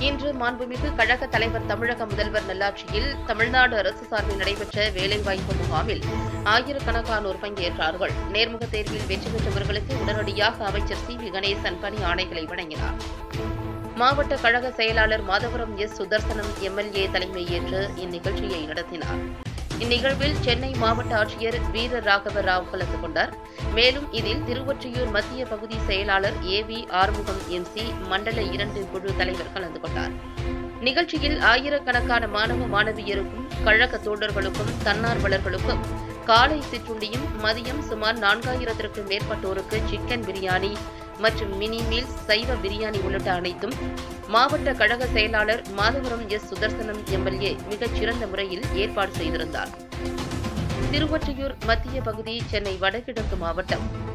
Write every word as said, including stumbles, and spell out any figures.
இன்று மாண்புமிகு கழக தலைவர் தமிழக முதல்வர் நல்லாட்சியில் தமிழ்நாடு அரசு சார்பில் நடைபெற்ற வேலைவாய்ப்பு முகாமில் ஆயிரக்கணக்கானோர் பங்கேற்றார்கள். நேர்முக தேர்வில் வெற்றி பெற்றவர்களுக்கு உடனடியாக அமைச்சர் சி வி கணேசன் பணி ஆணைகளை வழங்கினார். மாவட்ட கழக செயலாளர் மாதவரம் எஸ் சுதர்சனம் எம்எல்ஏ தலைமையேற்று இந்நிகழ்ச்சியை நடத்தினார். இந்நிகழ்வில் சென்னை மாவட்ட ஆட்சியர் வீர ராகவ ராவ் கலந்து கொண்டார். மேலும் இதில் திருவொற்றியூர் மத்திய பகுதி செயலாளர் ஏ வி ஆறுமுகம் எம்சி மண்டல இரண்டு குழு தலைவர் கலந்து கொண்டார். நிகழ்ச்சியில் ஆயிரக்கணக்கான மாணவ மாணவியருக்கும் கழக தோழர்களுக்கும் தன்னார்வலர்களுக்கும் காலை சிற்றுண்டியும் மதியம் சுமார் நான்காயிரத்திற்கும் மேற்பட்டோருக்கு சிக்கன் பிரியாணி மற்றும் மினி மீல்ஸ், சைவ பிரியாணி உள்ளிட்ட அனைத்தும் மாவட்ட கழக செயலாளர் மாதவரம் எஸ் சுதர்சனம் எம்எல்ஏ மிகச் சிறந்த முறையில் ஏற்பாடு செய்திருந்தார். திருவொற்றியூர் மத்திய பகுதி சென்னை வடகிழக்கு மாவட்டம்.